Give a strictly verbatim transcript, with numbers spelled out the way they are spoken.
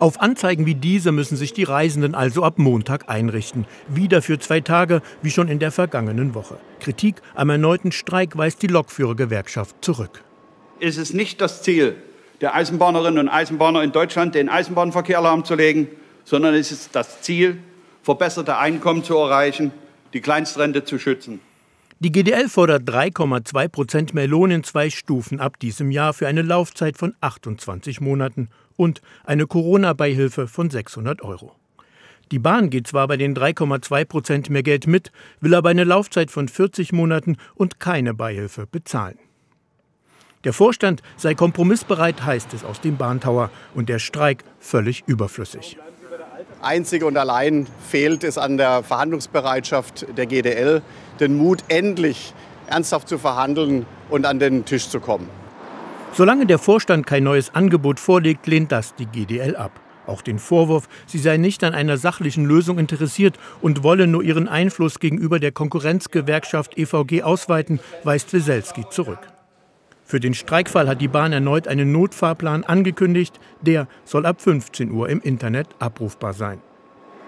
Auf Anzeigen wie diese müssen sich die Reisenden also ab Montag einrichten. Wieder für zwei Tage, wie schon in der vergangenen Woche. Kritik am erneuten Streik weist die Lokführergewerkschaft zurück. Es ist nicht das Ziel der Eisenbahnerinnen und Eisenbahner in Deutschland, den Eisenbahnverkehr lahmzulegen, sondern es ist das Ziel, verbesserte Einkommen zu erreichen, die Kleinstrente zu schützen. Die G D L fordert drei Komma zwei Prozent mehr Lohn in zwei Stufen ab diesem Jahr für eine Laufzeit von achtundzwanzig Monaten und eine Corona-Beihilfe von sechshundert Euro. Die Bahn geht zwar bei den drei Komma zwei Prozent mehr Geld mit, will aber eine Laufzeit von vierzig Monaten und keine Beihilfe bezahlen. Der Vorstand sei kompromissbereit, heißt es aus dem Bahntower, und der Streik völlig überflüssig. Einzig und allein fehlt es an der Verhandlungsbereitschaft der G D L, den Mut, endlich ernsthaft zu verhandeln und an den Tisch zu kommen. Solange der Vorstand kein neues Angebot vorlegt, lehnt das die G D L ab. Auch den Vorwurf, sie sei nicht an einer sachlichen Lösung interessiert und wolle nur ihren Einfluss gegenüber der Konkurrenzgewerkschaft E V G ausweiten, weist Weselski zurück. Für den Streikfall hat die Bahn erneut einen Notfahrplan angekündigt. Der soll ab fünfzehn Uhr im Internet abrufbar sein.